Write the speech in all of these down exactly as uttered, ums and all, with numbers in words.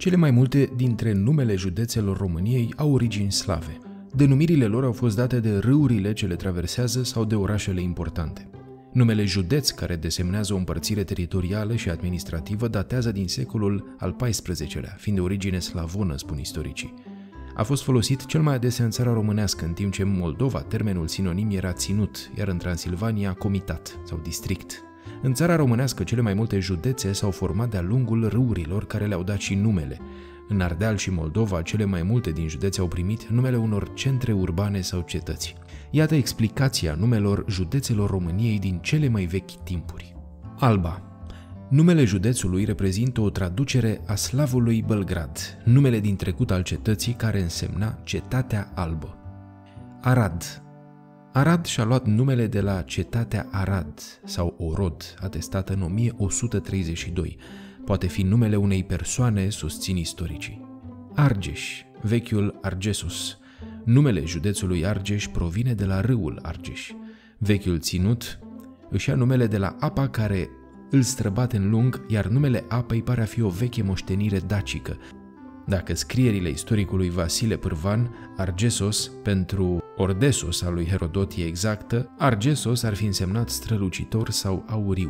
Cele mai multe dintre numele județelor României au origini slave. Denumirile lor au fost date de râurile ce le traversează sau de orașele importante. Numele județ, care desemnează o împărțire teritorială și administrativă, datează din secolul al paisprezecelea, fiind de origine slavonă, spun istoricii. A fost folosit cel mai adesea în țara românească, în timp ce în Moldova termenul sinonim era ținut, iar în Transilvania comitat sau district. În țara românească, cele mai multe județe s-au format de-a lungul râurilor care le-au dat și numele. În Ardeal și Moldova, cele mai multe din județe au primit numele unor centre urbane sau cetăți. Iată explicația numelor județelor României din cele mai vechi timpuri. Alba. Numele județului reprezintă o traducere a slavului Bălgrad, numele din trecut al cetății care însemna Cetatea Albă. Arad. Arad și-a luat numele de la Cetatea Arad sau Orod, atestată în o mie o sută treizeci și doi. Poate fi numele unei persoane, susțin istoricii. Argeș, vechiul Argesus. Numele județului Argeș provine de la râul Argeș. Vechiul ținut își ia numele de la apa care îl străbate în lung, iar numele apei pare a fi o veche moștenire dacică. Dacă scrierile istoricului Vasile Pârvan, Argesos pentru Ordesos al lui Herodot e exactă, Argesos ar fi însemnat strălucitor sau auriu.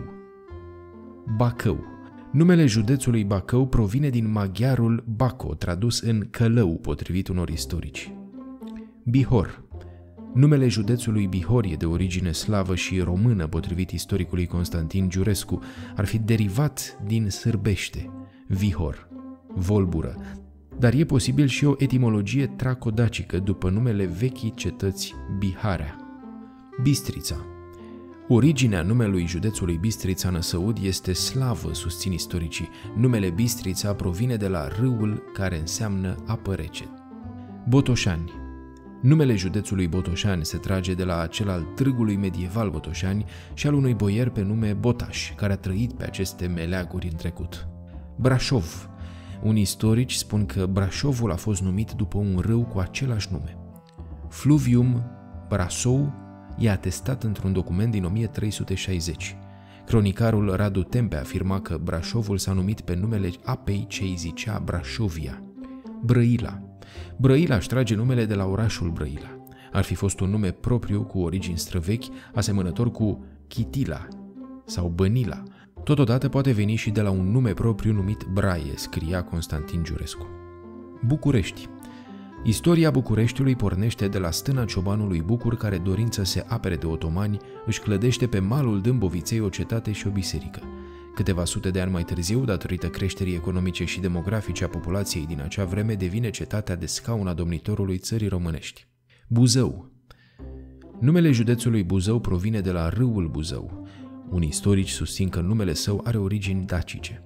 Bacău. Numele județului Bacău provine din maghiarul Baco, tradus în călău, potrivit unor istorici. Bihor. Numele județului Bihor e de origine slavă și română, potrivit istoricului Constantin Giurescu, ar fi derivat din sârbește, vihor, volbură, dar e posibil și o etimologie tracodacică după numele vechii cetăți Biharea. Bistrița. Originea numelui județului Bistrița Năsăud este slavă, susțin istoricii. Numele Bistrița provine de la râul care înseamnă apă rece. Botoșani. Numele județului Botoșani se trage de la acel al târgului medieval Botoșani și al unui boier pe nume Botaș, care a trăit pe aceste meleaguri în trecut. Brașov. Unii istorici spun că Brașovul a fost numit după un râu cu același nume. Fluvium Brasou e atestat într-un document din o mie trei sute șaizeci. Cronicarul Radu Tempe afirma că Brașovul s-a numit pe numele apei ce îi zicea Brașovia. Brăila. Brăila își trage numele de la orașul Brăila. Ar fi fost un nume propriu cu origini străvechi, asemănător cu Chitila sau Bănila. Totodată poate veni și de la un nume propriu numit Braie, scria Constantin Giurescu. București. Istoria Bucureștiului pornește de la stâna ciobanului Bucur care, dorind să se apere de otomani, își clădește pe malul Dâmboviței o cetate și o biserică. Câteva sute de ani mai târziu, datorită creșterii economice și demografice a populației din acea vreme, devine cetatea de scaun a domnitorului țării românești. Buzău. Numele județului Buzău provine de la râul Buzău. Unii istorici susțin că numele său are origini dacice.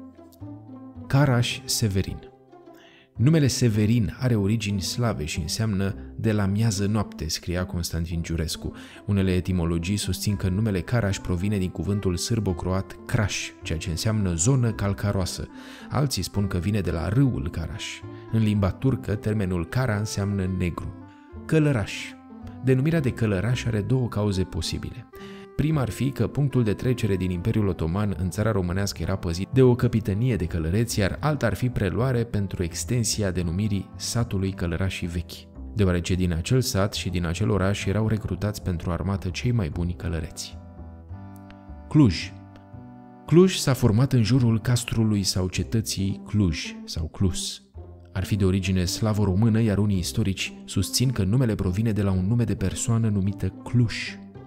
Caraș-Severin. Numele Severin are origini slave și înseamnă de la miază noapte, scria Constantin Giurescu. Unele etimologii susțin că numele Caraș provine din cuvântul sârbo-croat Craș, ceea ce înseamnă zonă calcaroasă. Alții spun că vine de la râul Caraș. În limba turcă, termenul Cara înseamnă negru. Călăraș. Denumirea de Călăraș are două cauze posibile. Prima ar fi că punctul de trecere din Imperiul Otoman în țara românească era păzit de o căpitănie de călăreți, iar alta ar fi preluare pentru extensia denumirii satului Călărașii Vechi, deoarece din acel sat și din acel oraș erau recrutați pentru armată cei mai buni călăreți. Cluj. Cluj s-a format în jurul castrului sau cetății Cluj sau Clus. Ar fi de origine slavo-română, iar unii istorici susțin că numele provine de la un nume de persoană numită Cluș.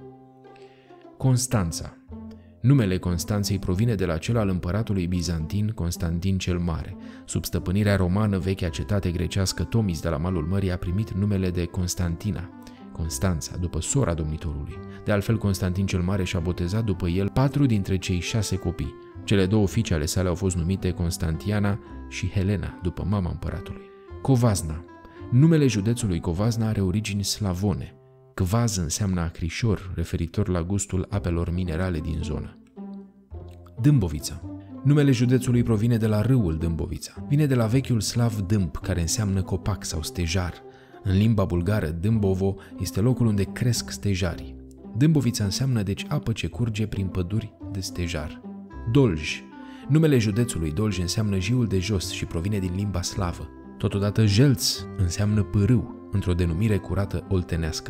Constanța. Numele Constanței provine de la cel al împăratului bizantin Constantin cel Mare. Sub stăpânirea romană, vechea cetate grecească Tomis de la malul mării a primit numele de Constantina, Constanța, după sora domnitorului. De altfel, Constantin cel Mare și-a botezat după el patru dintre cei șase copii. Cele două fiice ale sale au fost numite Constantiana și Helena, după mama împăratului. Covazna. Numele județului Covazna are origini slavone. Cvaz înseamnă acrișor, referitor la gustul apelor minerale din zonă. Dâmbovița. Numele județului provine de la râul Dâmbovița. Vine de la vechiul slav dâmb, care înseamnă copac sau stejar. În limba bulgară, Dâmbovo este locul unde cresc stejarii. Dâmbovița înseamnă deci apă ce curge prin păduri de stejar. Dolj. Numele județului Dolj înseamnă jiul de jos și provine din limba slavă. Totodată Jelț înseamnă pârâu, într-o denumire curată oltenească.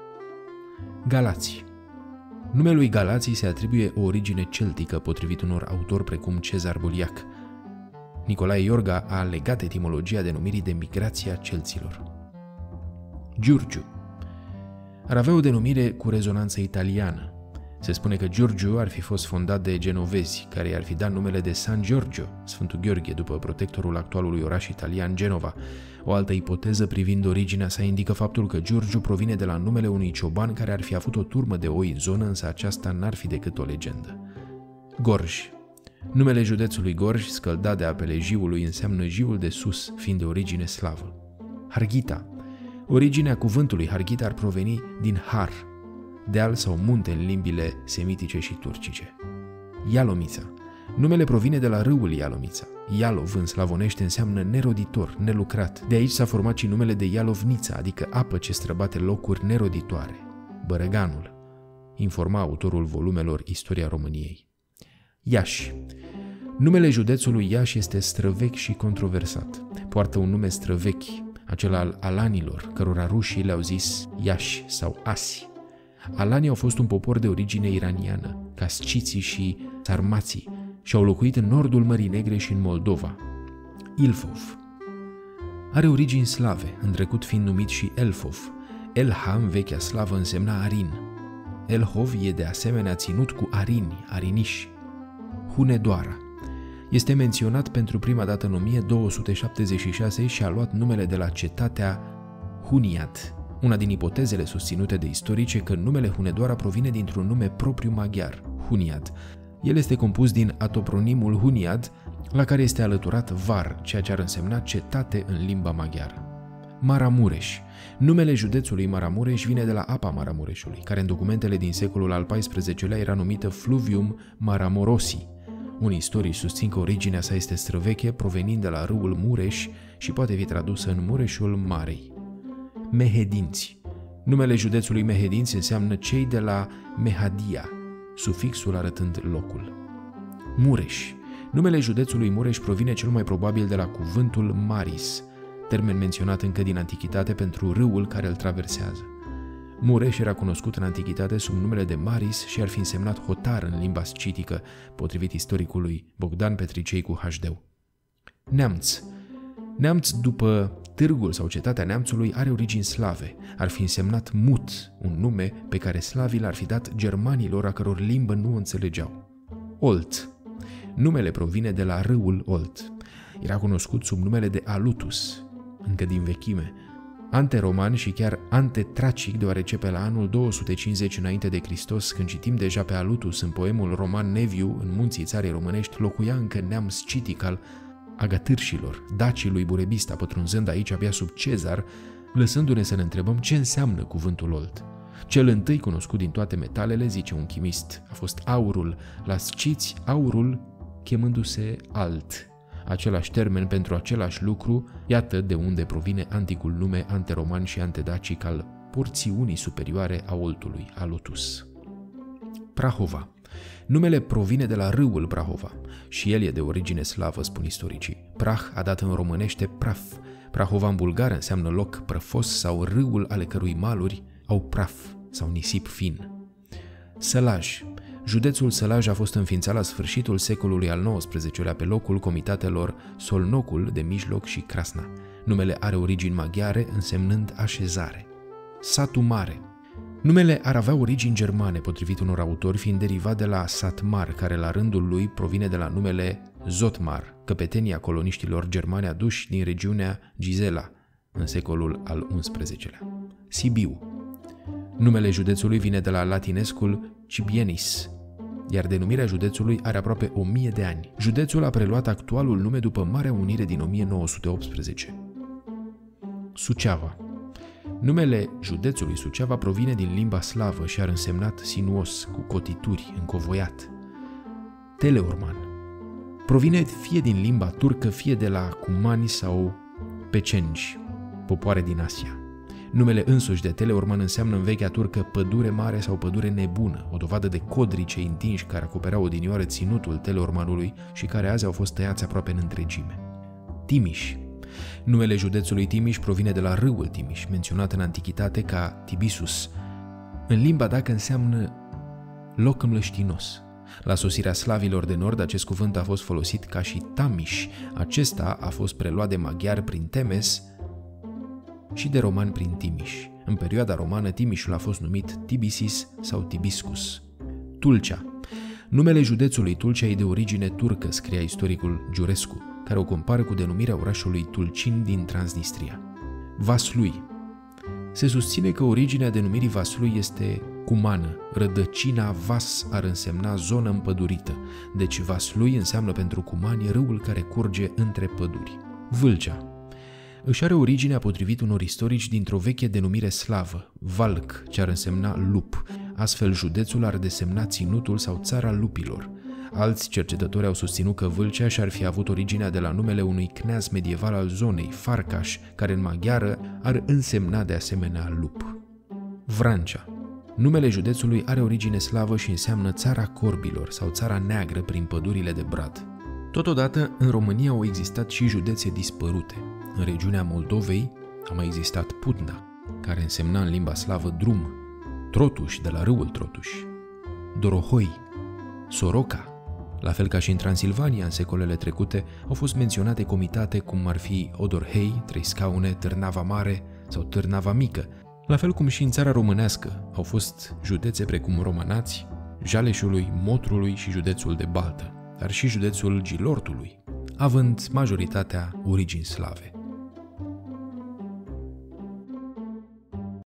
Galați. Numelui Galații se atribuie o origine celtică, potrivit unor autori precum Cezar Buliac. Nicolae Iorga a legat etimologia denumirii de migrația celților. Giurgiu. Ar avea o denumire cu rezonanță italiană. Se spune că Giurgiu ar fi fost fondat de genovezi, care i-ar fi dat numele de San Giorgio, Sfântul Gheorghe, după protectorul actualului oraș italian Genova. O altă ipoteză privind originea sa indică faptul că Giurgiu provine de la numele unui cioban care ar fi avut o turmă de oi în zonă, însă aceasta n-ar fi decât o legendă. Gorj. Numele județului Gorj, scăldat de apele Jiului, înseamnă Jiul de sus, fiind de origine slavă. Harghita. Originea cuvântului Harghita ar proveni din har, deal sau munte în limbile semitice și turcice. Ialomița. Numele provine de la râul Ialomița. Ialov în slavonește înseamnă neroditor, nelucrat. De aici s-a format și numele de Ialovnița, adică apă ce străbate locuri neroditoare. Bărăganul, informa autorul volumelor Istoria României. Iași. Numele județului Iași este străvechi și controversat. Poartă un nume străvechi, acela al alanilor, cărora rușii le-au zis Iași sau Asi. Alanii au fost un popor de origine iraniană, ca sciții și sarmații, și au locuit în nordul Mării Negre și în Moldova. Ilfov. Are origini slave, în trecut fiind numit și Elfov. Elha, în vechea slavă, însemna arin. Elhov e de asemenea ținut cu arini, ariniși. Hunedoara. Este menționat pentru prima dată în o mie două sute șaptezeci și șase și a luat numele de la cetatea Huniad. Una din ipotezele susținute de istorice că numele Hunedoara provine dintr-un nume propriu maghiar, Huniad. El este compus din atopronimul Huniad, la care este alăturat Var, ceea ce ar însemna cetate în limba maghiară. Maramureș. Numele județului Maramureș vine de la apa Maramureșului, care în documentele din secolul al paisprezecelea era numită Fluvium Maramorosi. Unii istorici susțin că originea sa este străveche, provenind de la râul Mureș și poate fi tradusă în Mureșul Marei. Mehedinți. Numele județului Mehedinți înseamnă cei de la Mehadia, sufixul arătând locul. Mureș. Numele județului Mureș provine cel mai probabil de la cuvântul Maris, termen menționat încă din antichitate pentru râul care îl traversează. Mureș era cunoscut în antichitate sub numele de Maris și ar fi însemnat hotar în limba scitică, potrivit istoricului Bogdan Petricei cu H D. Neamț. Neamț, după târgul sau cetatea Neamțului, are origini slave. Ar fi însemnat Mut, un nume pe care slavii l-ar fi dat germanilor a căror limbă nu o înțelegeau. Olt. Numele provine de la râul Olt. Era cunoscut sub numele de Alutus, încă din vechime, ante-roman și chiar ante-tracic, deoarece pe la anul două sute cincizeci înainte de Hristos, când citim deja pe Alutus în poemul roman Neviu, în munții țarei românești, locuia încă neam scitic al agatârșilor, dacii lui Burebista, pătrunzând aici abia sub Cezar, lăsându-ne să ne întrebăm ce înseamnă cuvântul Olt. Cel întâi cunoscut din toate metalele, zice un chimist, a fost aurul, la sciți aurul chemându-se alt. Același termen pentru același lucru, iată de unde provine anticul nume anteroman și antedacic al porțiunii superioare a Oltului, Alutus. Prahova. Numele provine de la râul Prahova și el e de origine slavă, spun istoricii. Prah a dat în românește praf. Prahova în bulgară înseamnă loc prăfos sau râul ale cărui maluri au praf sau nisip fin. Sălaj. Județul Sălaj a fost înființat la sfârșitul secolului al nouăsprezecelea pe locul comitatelor Solnocul de Mijloc și Crasna. Numele are origini maghiare, însemnând așezare. Satul Mare. Numele ar avea origini germane, potrivit unor autori, fiind derivat de la Satmar, care la rândul lui provine de la numele Zotmar, căpetenia coloniștilor germani aduși din regiunea Gizela, în secolul al unsprezecelea. Sibiu. Numele județului vine de la latinescul Cibienis, iar denumirea județului are aproape o mie de ani. Județul a preluat actualul nume după Marea Unire din o mie nouă sute optsprezece. Suceava. Numele județului Suceava provine din limba slavă și ar însemnat sinuos, cu cotituri, încovoiat. Teleorman. Provine fie din limba turcă, fie de la cumani sau pecengi, popoare din Asia. Numele însuși de Teleorman înseamnă în vechea turcă pădure mare sau pădure nebună, o dovadă de codrice întinși care acopereau odinioară ținutul Teleormanului și care azi au fost tăiați aproape în întregime. Timiș. Numele județului Timiș provine de la râul Timiș, menționat în antichitate ca Tibisus. În limba dacă înseamnă loc mlăștinos. La sosirea slavilor de nord, acest cuvânt a fost folosit ca și Tamiș. Acesta a fost preluat de maghiar prin Temes și de romani prin Timiș. În perioada romană, Timișul a fost numit Tibisis sau Tibiscus. Tulcea. Numele județului Tulcea e de origine turcă, scria istoricul Giurescu, care o compară cu denumirea orașului Tulcin din Transnistria. Vaslui. Se susține că originea denumirii Vaslui este cumană. Rădăcina vas ar însemna zonă împădurită, deci Vaslui înseamnă pentru cumani râul care curge între păduri. Vâlcea. Își are originea, potrivit unor istorici, dintr-o veche denumire slavă, Valc, ce ar însemna lup. Astfel, județul ar desemna ținutul sau țara lupilor. Alți cercetători au susținut că Vâlcea și-ar fi avut originea de la numele unui kneaz medieval al zonei, Farcaș, care în maghiară ar însemna de asemenea lup. Vrancea. Numele județului are origine slavă și înseamnă țara corbilor sau țara neagră prin pădurile de brad. Totodată, în România au existat și județe dispărute. În regiunea Moldovei a mai existat Putna, care însemna în limba slavă drum, Trotuș de la râul Trotuș, Dorohoi, Soroca. La fel ca și în Transilvania, în secolele trecute, au fost menționate comitate cum ar fi Odorhei, Trei Scaune, Târnava Mare sau Târnava Mică, la fel cum și în țara românească au fost județe precum Romanați, Jaleșului, Motrului și județul de Baltă, dar și județul Gilortului, având majoritatea origini slave.